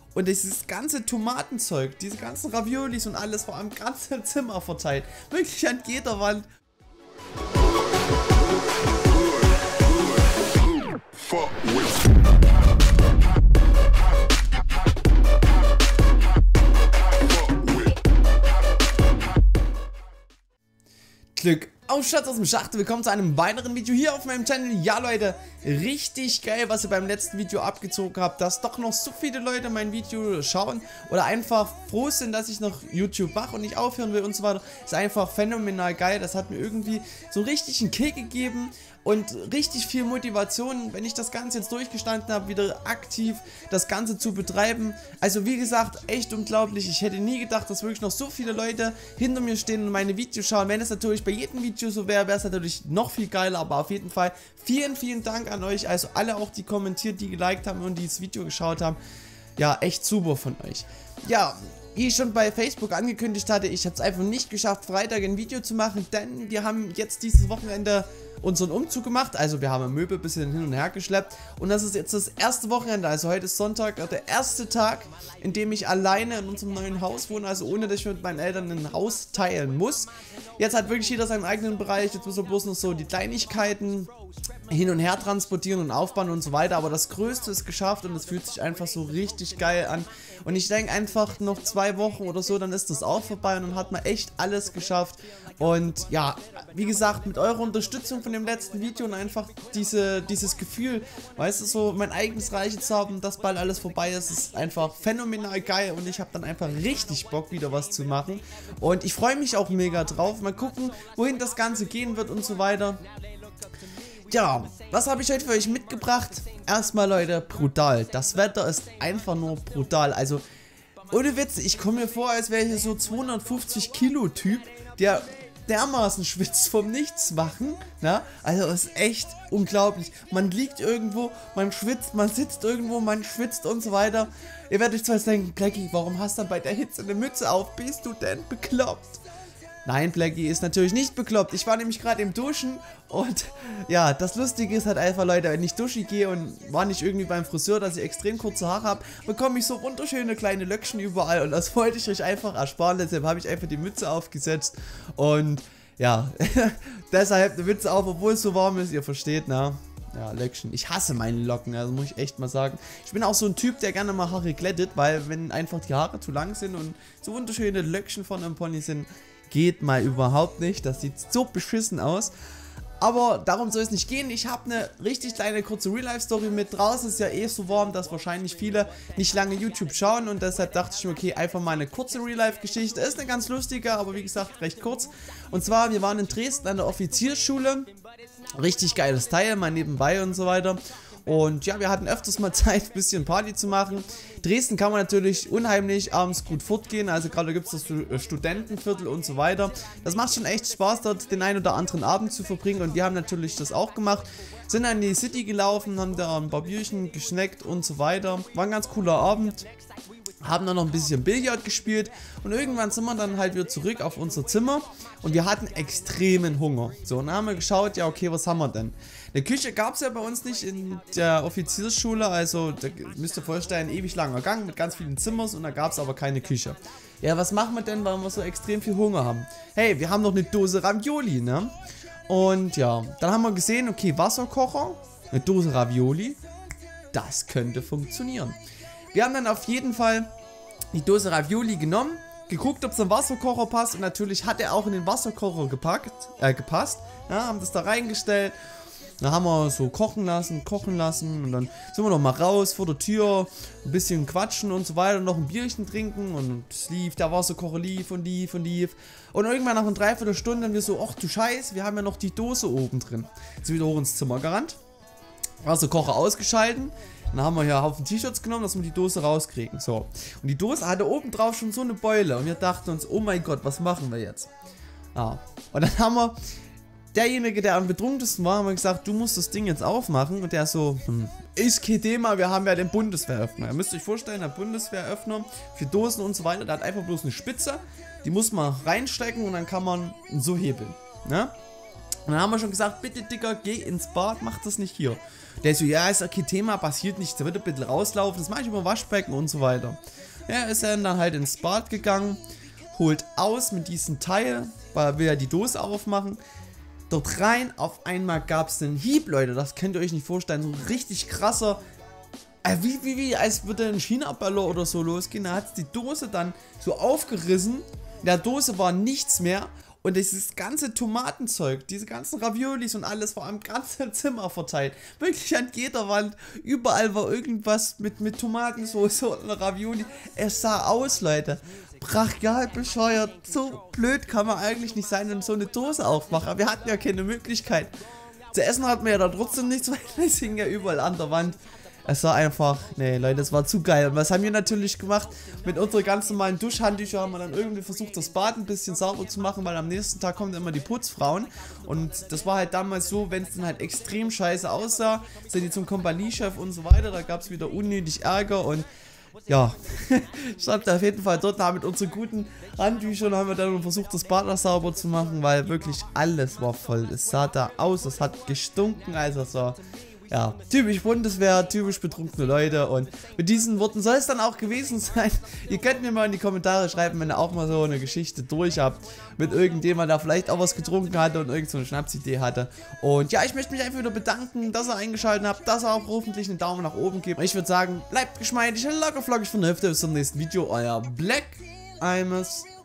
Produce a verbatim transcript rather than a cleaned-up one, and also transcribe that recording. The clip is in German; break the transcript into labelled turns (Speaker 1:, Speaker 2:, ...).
Speaker 1: Und dieses ganze Tomatenzeug, diese ganzen Raviolis und alles war im ganzen Zimmer verteilt. Wirklich an jeder Wand. Glück auf, Schatz aus dem Schacht. Willkommen zu einem weiteren Video hier auf meinem Channel. Ja, Leute, richtig geil, was ihr beim letzten Video abgezogen habt, dass doch noch so viele Leute mein Video schauen oder einfach froh sind, dass ich noch YouTube mache und nicht aufhören will und so weiter. Ist einfach phänomenal geil. Das hat mir irgendwie so richtig einen Kick gegeben und richtig viel Motivation, wenn ich das Ganze jetzt durchgestanden habe, wieder aktiv das Ganze zu betreiben. Also wie gesagt, echt unglaublich. Ich hätte nie gedacht, dass wirklich noch so viele Leute hinter mir stehen und meine Videos schauen. Wenn es natürlich bei jedem Video so wäre, wäre es natürlich noch viel geiler. Aber auf jeden Fall vielen, vielen Dank an euch. Also alle auch, die kommentiert, die geliked haben und die das Video geschaut haben. Ja, echt super von euch. Ja, wie ich schon bei Facebook angekündigt hatte, ich habe es einfach nicht geschafft, Freitag ein Video zu machen, denn wir haben jetzt dieses Wochenende unseren Umzug gemacht. Also wir haben Möbel ein bisschen hin und her geschleppt und das ist jetzt das erste Wochenende, also heute ist Sonntag, der erste Tag, in dem ich alleine in unserem neuen Haus wohne, also ohne dass ich mit meinen Eltern ein Haus teilen muss. Jetzt hat wirklich jeder seinen eigenen Bereich, jetzt muss er bloß noch so die Kleinigkeiten hin und her transportieren und aufbauen und so weiter, aber das Größte ist geschafft und es fühlt sich einfach so richtig geil an und ich denke einfach noch zwei Wochen oder so, dann ist das auch vorbei und dann hat man echt alles geschafft. Und ja, wie gesagt, mit eurer Unterstützung von dem letzten Video und einfach diese, dieses Gefühl, weißt du, so mein eigenes Reich zu haben, dass bald alles vorbei ist, ist einfach phänomenal geil und ich habe dann einfach richtig Bock, wieder was zu machen und ich freue mich auch mega drauf. Mal gucken, wohin das Ganze gehen wird und so weiter. Ja, was habe ich heute für euch mitgebracht? Erstmal, Leute, brutal. Das Wetter ist einfach nur brutal. Also, ohne Witz, ich komme mir vor, als wäre ich so zweihundertfünfzig Kilo Typ, der dermaßen schwitzt vom Nichtsmachen, ne? Also es ist echt unglaublich. Man liegt irgendwo, man schwitzt, man sitzt irgendwo, man schwitzt und so weiter. Ihr werdet euch zwar denken, Blackie, warum hast du bei der Hitze eine Mütze auf? Bist du denn bekloppt? Nein, Blackie ist natürlich nicht bekloppt. Ich war nämlich gerade im Duschen und ja, das Lustige ist halt einfach, Leute, wenn ich duschen gehe und war nicht irgendwie beim Friseur, dass ich extrem kurze Haare habe, bekomme ich so wunderschöne kleine Löckchen überall und das wollte ich euch einfach ersparen, deshalb habe ich einfach die Mütze aufgesetzt und ja, deshalb eine Mütze auf, obwohl es so warm ist, ihr versteht, na? Ja, Löckchen. Ich hasse meine Locken, also muss ich echt mal sagen. Ich bin auch so ein Typ, der gerne mal Haare glättet, weil wenn einfach die Haare zu lang sind und so wunderschöne Löckchen von einem Pony sind, geht mal überhaupt nicht. Das sieht so beschissen aus. Aber darum soll es nicht gehen. Ich habe eine richtig kleine kurze Real-Life-Story mit. Draußen ist ja eh so warm, dass wahrscheinlich viele nicht lange YouTube schauen. Und deshalb dachte ich mir, okay, einfach mal eine kurze Real-Life-Geschichte. Ist eine ganz lustige, aber wie gesagt, recht kurz. Und zwar, wir waren in Dresden an der Offiziersschule. Richtig geiles Teil, mal nebenbei und so weiter. Und ja, wir hatten öfters mal Zeit, ein bisschen Party zu machen. Dresden kann man natürlich unheimlich abends gut fortgehen, also gerade gibt es das Studentenviertel und so weiter. Das macht schon echt Spaß, dort den einen oder anderen Abend zu verbringen und wir haben natürlich das auch gemacht. Sind dann in die City gelaufen, haben da ein paar Bierchen geschneckt und so weiter. War ein ganz cooler Abend. Haben dann noch ein bisschen Billard gespielt und irgendwann sind wir dann halt wieder zurück auf unser Zimmer und wir hatten extremen Hunger. So, und dann haben wir geschaut, ja okay, was haben wir denn? Eine Küche gab es ja bei uns nicht in der Offiziersschule, also da müsst ihr vorstellen, ein ewig langer Gang mit ganz vielen Zimmern und da gab es aber keine Küche. Ja, was machen wir denn, weil wir so extrem viel Hunger haben? Hey, wir haben noch eine Dose Ravioli, ne? Und ja, dann haben wir gesehen, okay, Wasserkocher, eine Dose Ravioli, das könnte funktionieren. Wir haben dann auf jeden Fall die Dose Ravioli genommen, geguckt, ob es im Wasserkocher passt und natürlich hat er auch in den Wasserkocher gepackt, äh, gepasst. Ja, haben das da reingestellt, dann haben wir so kochen lassen, kochen lassen und dann sind wir noch mal raus vor der Tür, ein bisschen quatschen und so weiter, noch ein Bierchen trinken und es lief, der Wasserkocher lief und lief und lief und irgendwann nach einer Dreiviertelstunde haben wir so, ach du Scheiß, wir haben ja noch die Dose oben drin. Sind wieder hoch ins Zimmer gerannt, Wasserkocher ausgeschalten. Dann haben wir hier einen Haufen T-Shirts genommen, dass wir die Dose rauskriegen. So. Und die Dose hatte oben drauf schon so eine Beule. Und wir dachten uns, oh mein Gott, was machen wir jetzt? Ja. Und dann haben wir, derjenige, der am betrunkensten war, haben wir gesagt, du musst das Ding jetzt aufmachen. Und der so, hm, ist kein Thema, wir haben ja den Bundeswehröffner. Ihr müsst euch vorstellen, der Bundeswehröffner für Dosen und so weiter, der hat einfach bloß eine Spitze. Die muss man reinstecken und dann kann man so hebeln. Ne? Und dann haben wir schon gesagt, bitte Dicker, geh ins Bad, mach das nicht hier. Der so, ja, ist okay, Thema, passiert nichts, der wird ein bisschen rauslaufen, das mache ich über Waschbecken und so weiter. Ja, ist er dann halt ins Bad gegangen, holt aus mit diesem Teil, weil will er die Dose aufmachen. Dort rein, auf einmal gab es einen Hieb, Leute, das könnt ihr euch nicht vorstellen, so ein richtig krasser, äh, wie, wie, wie, als würde ein China-Böller oder so losgehen. Da hat die Dose dann so aufgerissen, in der Dose war nichts mehr. Und dieses ganze Tomatenzeug, diese ganzen Raviolis und alles war im ganzen Zimmer verteilt. Wirklich an jeder Wand, überall war irgendwas mit, mit Tomatensauce und Ravioli. Es sah aus, Leute, brachial bescheuert. So blöd kann man eigentlich nicht sein und so eine Dose aufmachen. Aber wir hatten ja keine Möglichkeit. Zu essen hatten wir ja da trotzdem nichts, weil es hing ja überall an der Wand. Es war einfach, nee Leute, es war zu geil. Und was haben wir natürlich gemacht? Mit unseren ganz normalen Duschhandtüchern haben wir dann irgendwie versucht, das Bad ein bisschen sauber zu machen, weil am nächsten Tag kommen immer die Putzfrauen. Und das war halt damals so, wenn es dann halt extrem scheiße aussah, sind die zum Kompaniechef und so weiter. Da gab es wieder unnötig Ärger und ja, stand auf jeden Fall dort da mit unseren guten Handtüchern, haben wir dann versucht, das Bad noch sauber zu machen, weil wirklich alles war voll. Es sah da aus, es hat gestunken, also es war... Ja, typisch Bundeswehr, typisch betrunkene Leute und mit diesen Worten soll es dann auch gewesen sein. Ihr könnt mir mal in die Kommentare schreiben, wenn ihr auch mal so eine Geschichte durch habt mit irgendjemand, der vielleicht auch was getrunken hatte und irgend so eine Schnapsidee hatte. Und ja, ich möchte mich einfach wieder bedanken, dass ihr eingeschaltet habt, dass ihr auch hoffentlich einen Daumen nach oben gebt. Ich würde sagen, bleibt geschmeidig, locker flockig von der Hüfte, bis zum nächsten Video, euer Black Imus.